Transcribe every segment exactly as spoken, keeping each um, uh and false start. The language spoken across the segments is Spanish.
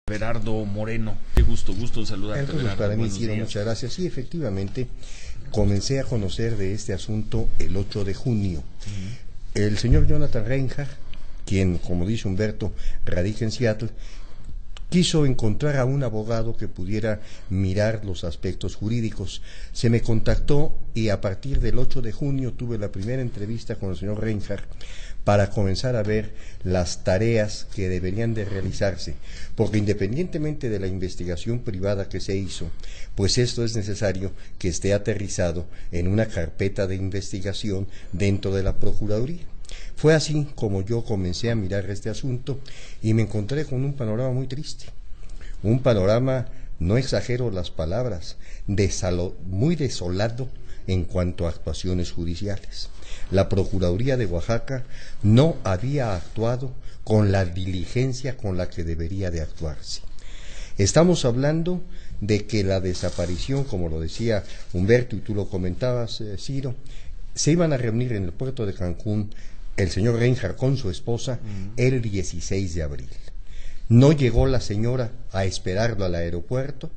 Berardo Moreno, qué gusto, gusto en saludarte. Entonces, Berardo, para mí, Ciro, muchas gracias. Sí, efectivamente, comencé a conocer de este asunto el ocho de junio. Uh-huh. El señor Jonathan Reinhardt, quien, como dice Humberto, radica en Seattle, quiso encontrar a un abogado que pudiera mirar los aspectos jurídicos. Se me contactó y a partir del ocho de junio tuve la primera entrevista con el señor Reinhardt para comenzar a ver las tareas que deberían de realizarse, porque independientemente de la investigación privada que se hizo, pues esto es necesario que esté aterrizado en una carpeta de investigación dentro de la Procuraduría. Fue así como yo comencé a mirar este asunto y me encontré con un panorama muy triste, un panorama, no exagero las palabras, desalo, muy desolado en cuanto a actuaciones judiciales. La Procuraduría de Oaxaca no había actuado con la diligencia con la que debería de actuarse. Estamos hablando de que la desaparición, como lo decía Humberto y tú lo comentabas, eh, Ciro, se iban a reunir en el puerto de Cancún el señor Reinhardt con su esposa uh-huh. el dieciséis de abril. No llegó la señora a esperarlo al aeropuerto.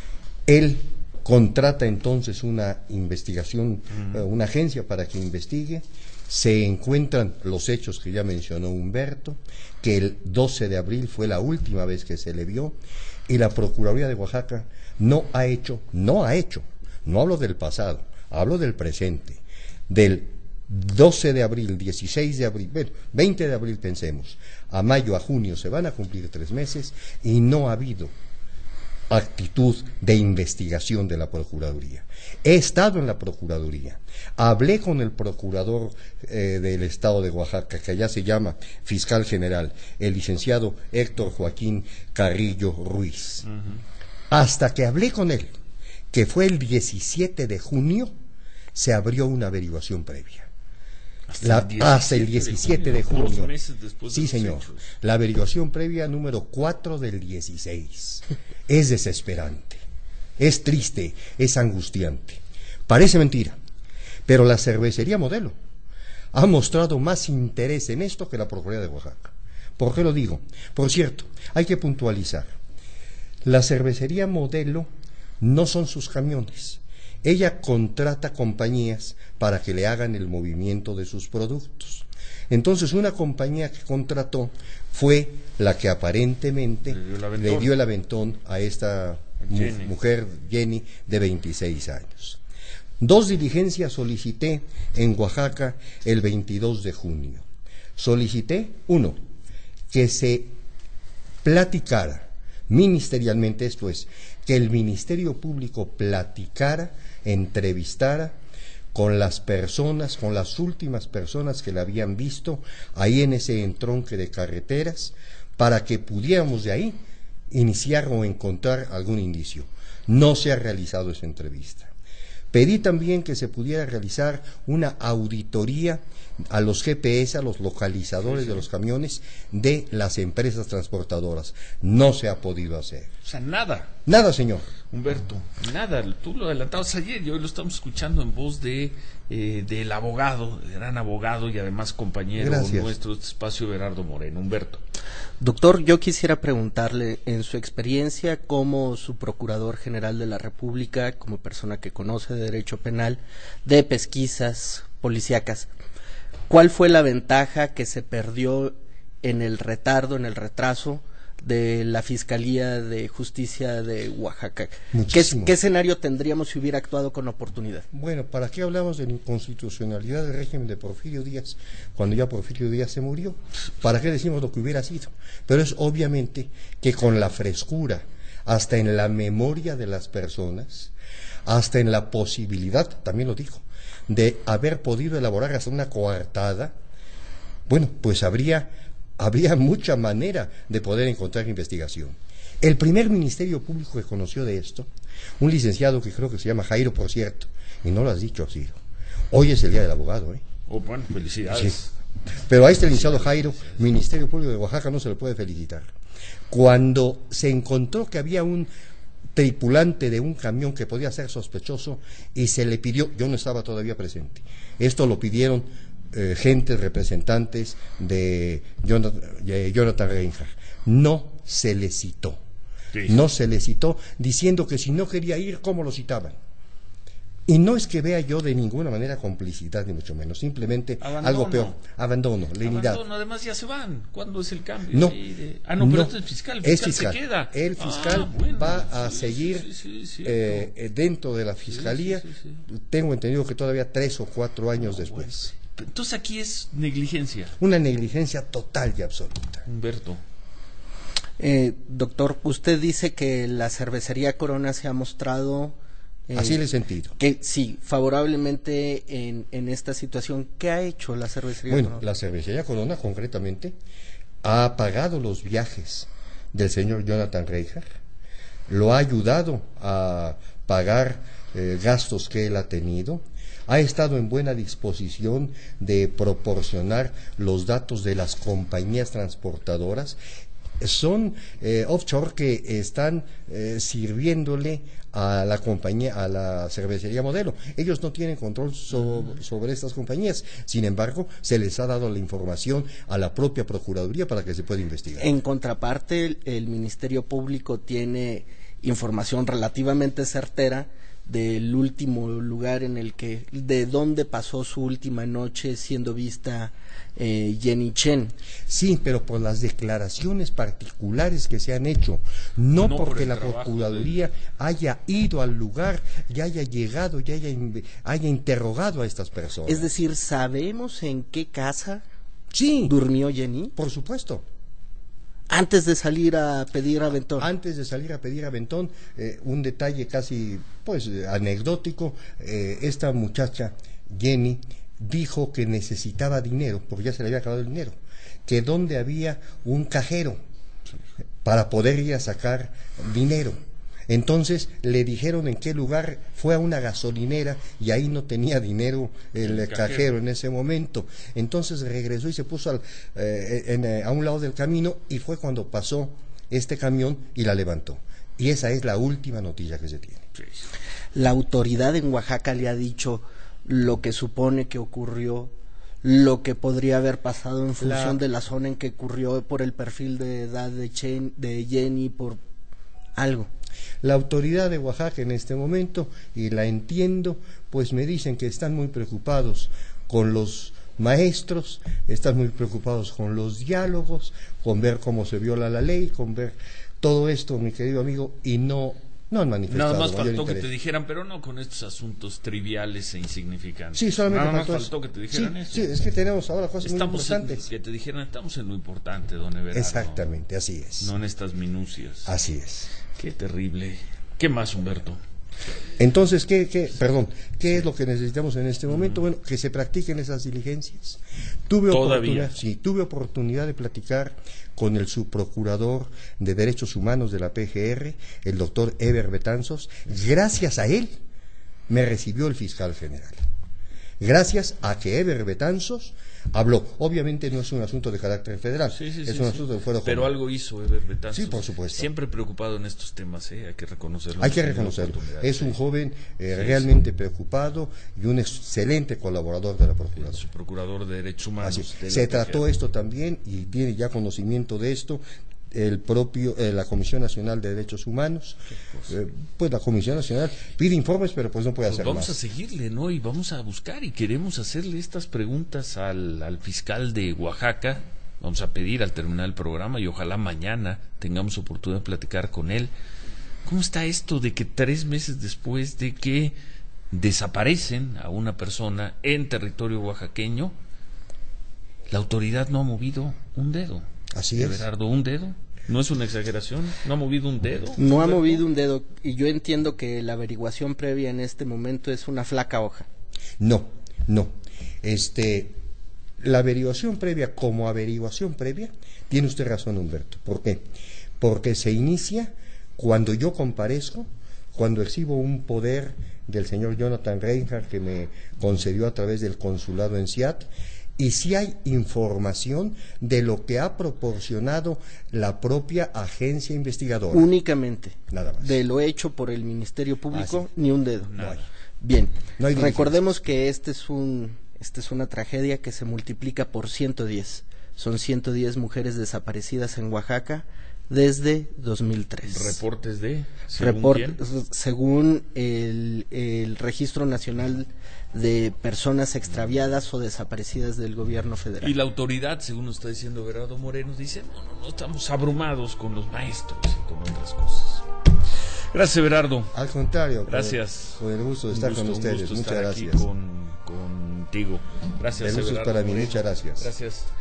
Él contrata entonces una investigación, uh-huh. uh, una agencia para que investigue. Se encuentran los hechos que ya mencionó Humberto, que el doce de abril fue la última vez que se le vio, y la Procuraduría de Oaxaca no ha hecho, no ha hecho, no hablo del pasado, hablo del presente, del doce de abril, dieciséis de abril, bueno, veinte de abril pensemos, a mayo, a junio se van a cumplir tres meses y no ha habido actitud de investigación de la Procuraduría. He estado en la Procuraduría, hablé con el procurador eh, del Estado de Oaxaca, que allá se llama Fiscal General, el licenciado Héctor Joaquín Carrillo Ruiz. Uh-huh. Hasta que hablé con él, que fue el diecisiete de junio, se abrió una averiguación previa. Hasta, la, el hasta el diecisiete de junio, de junio. Meses después de sí, señor. Hechos. La averiguación previa número cuatro del dieciséis. Es desesperante, es triste, es angustiante. Parece mentira, pero la cervecería Modelo ha mostrado más interés en esto que la Procuraduría de Oaxaca. ¿Por qué lo digo? Por cierto, hay que puntualizar. La cervecería Modelo no son sus camiones. Ella contrata compañías para que le hagan el movimiento de sus productos. Entonces, una compañía que contrató fue la que aparentemente le dio, le dio el aventón a esta Jenny. Mu mujer, Jenny, de veintiséis años. Dos diligencias solicité en Oaxaca el veintidós de junio. Solicité, uno, que se platicara ministerialmente, esto es, que el Ministerio Público platicara, entrevistara con las personas, con las últimas personas que la habían visto ahí en ese entronque de carreteras, para que pudiéramos de ahí iniciar o encontrar algún indicio. No se ha realizado esa entrevista. Pedí también que se pudiera realizar una auditoría a los G P S, a los localizadores sí, sí. de los camiones de las empresas transportadoras. No se ha podido hacer. O sea, nada. Nada, señor. Humberto, nada. Tú lo adelantabas ayer y hoy lo estamos escuchando en voz de eh, del abogado, el gran abogado y además compañero Gracias. nuestro de este espacio, Berardo Moreno. Humberto. Doctor, yo quisiera preguntarle, en su experiencia como su Procurador General de la República, como persona que conoce de derecho penal, de pesquisas policíacas, ¿cuál fue la ventaja que se perdió en el retardo, en el retraso de la Fiscalía de Justicia de Oaxaca? ¿Qué, ¿Qué escenario tendríamos si hubiera actuado con oportunidad? Bueno, ¿para qué hablamos de la inconstitucionalidad del régimen de Porfirio Díaz cuando ya Porfirio Díaz se murió? ¿Para qué decimos lo que hubiera sido? Pero es obviamente que con la frescura, hasta en la memoria de las personas, hasta en la posibilidad, también lo dijo, de haber podido elaborar hasta una coartada, bueno, pues habría... habría mucha manera de poder encontrar investigación. El primer Ministerio Público que conoció de esto, un licenciado que creo que se llama Jairo, por cierto, y no lo has dicho, Ciro, hoy es el Día del Abogado, ¿eh? Oh, bueno, felicidades. Sí. Pero a este licenciado Jairo, Ministerio Público de Oaxaca, no se le puede felicitar. Cuando se encontró que había un tripulante de un camión que podía ser sospechoso y se le pidió, yo no estaba todavía presente, esto lo pidieron Eh, gentes, representantes de Jonathan, de Jonathan Reinhardt, no se le citó. Sí. No se le citó, diciendo que si no quería ir, ¿cómo lo citaban? Y no es que vea yo de ninguna manera complicidad, ni mucho menos, simplemente abandono. Algo peor, abandono, lenidad. Abandono, además ya se van. ¿Cuándo es el cambio? No, de... Ah, no, pero no, este es fiscal, el fiscal, es fiscal se queda. El fiscal ah, bueno, va a sí, seguir sí, sí, eh, dentro de la fiscalía, sí, sí, sí. Tengo entendido que todavía tres o cuatro años no, después. Bueno. Entonces aquí es negligencia. Una negligencia total y absoluta. Humberto. Eh, doctor, usted dice que la cervecería Corona se ha mostrado... Eh, Así le he sentido. Que sí, favorablemente en, en esta situación. ¿Qué ha hecho la cervecería bueno, Corona? La cervecería Corona, concretamente, ha pagado los viajes del señor Jonathan Reinhardt, lo ha ayudado a pagar eh, gastos que él ha tenido, ha estado en buena disposición de proporcionar los datos de las compañías transportadoras. Son eh, offshore que están eh, sirviéndole a la compañía, a la cervecería Modelo. Ellos no tienen control so, sobre estas compañías. Sin embargo, se les ha dado la información a la propia Procuraduría para que se pueda investigar. En contraparte, el, el Ministerio Público tiene información relativamente certera del último lugar en el que, de dónde pasó su última noche siendo vista eh, Jenny Chen. Sí, pero por las declaraciones particulares que se han hecho, no, no porque por la Procuraduría de... haya ido al lugar y haya llegado y haya, haya interrogado a estas personas. Es decir, ¿sabemos en qué casa sí, durmió Jenny? Por supuesto. Antes de salir a pedir aventón. Antes de salir a pedir aventón, eh, un detalle casi pues anecdótico, eh, esta muchacha, Jenny, dijo que necesitaba dinero, porque ya se le había acabado el dinero, que donde había un cajero para poder ir a sacar dinero. Entonces le dijeron en qué lugar, fue a una gasolinera y ahí no tenía dinero el, el cajero. cajero en ese momento. Entonces regresó y se puso al, eh, en, eh, a un lado del camino y fue cuando pasó este camión y la levantó. Y esa es la última noticia que se tiene. Sí. La autoridad en Oaxaca le ha dicho lo que supone que ocurrió, lo que podría haber pasado en función la... de la zona en que ocurrió, por el perfil de edad de, Chen, de Jenny, por algo. La autoridad de Oaxaca en este momento, y la entiendo, pues me dicen que están muy preocupados con los maestros, están muy preocupados con los diálogos, con ver cómo se viola la ley, con ver todo esto, mi querido amigo, y no, no han manifestado. Nada más faltó interés. que te dijeran, pero no con estos asuntos triviales e insignificantes. Sí, solamente Nada faltó, más faltó que te dijeran sí, eso. Sí, es que tenemos ahora cosas estamos muy importantes. En, que te dijeran, estamos en lo importante, don Everardo. Exactamente, así es. No en estas minucias. Así es. Qué terrible. ¿Qué más, Humberto? Entonces, ¿qué, qué, perdón, ¿qué es lo que necesitamos en este momento? Mm. Bueno, que se practiquen esas diligencias. Tuve oportunidad, sí, tuve oportunidad de platicar con el subprocurador de Derechos Humanos de la P G R, el doctor Eber Betanzos. Gracias a él me recibió el fiscal general. Gracias a que Eber Betanzos habló. Obviamente no es un asunto de carácter federal, sí, sí, es sí, un sí. asunto de fuero Pero común. Algo hizo Eber Betanzos. Sí, por supuesto. Siempre preocupado en estos temas, ¿eh? Hay que reconocerlo. Hay que reconocerlo. Es un joven eh, sí, realmente sí. preocupado y un excelente colaborador de la Procuraduría. Su procurador de Derechos Humanos. De Se trató esto también y tiene ya conocimiento de esto el propio eh, la Comisión Nacional de Derechos Humanos. Eh, pues la Comisión Nacional pide informes, pero pues no puede pues hacer vamos más. Vamos a seguirle, ¿no? Y vamos a buscar y queremos hacerle estas preguntas al, al fiscal de Oaxaca. Vamos a pedir al terminar el programa y ojalá mañana tengamos oportunidad de platicar con él. ¿Cómo está esto de que tres meses después de que desaparecen a una persona en territorio oaxaqueño, la autoridad no ha movido un dedo? Así es. Everardo, ¿un dedo? ¿No es una exageración? ¿No ha movido un dedo? No ha movido un dedo, y yo entiendo que la averiguación previa en este momento es una flaca hoja. No, no. Este, la averiguación previa, como averiguación previa, tiene usted razón, Humberto. ¿Por qué? Porque se inicia cuando yo comparezco, cuando exhibo un poder del señor Jonathan Reinhardt que me concedió a través del consulado en Seattle, y si hay información de lo que ha proporcionado la propia agencia investigadora. Únicamente. Nada más. De lo hecho por el Ministerio Público, ah, sí. Ni un dedo. No hay. Bien, no hay recordemos que este es un, esta es una tragedia que se multiplica por ciento diez. Son ciento diez mujeres desaparecidas en Oaxaca, desde dos mil tres. ¿Reportes de? ¿Según Report, quién? según el, el Registro Nacional de Personas Extraviadas o Desaparecidas del Gobierno Federal. Y la autoridad, según está diciendo Berardo Moreno, dice, no, no, no, estamos abrumados con los maestros y con otras cosas. Gracias, Berardo. Al contrario. Gracias. Con el, con el gusto de estar gusto, con ustedes. Muchas Muchas gracias. Aquí con, contigo. Gracias, el gusto es Berardo para mí. Moreno. Muchas gracias. Gracias.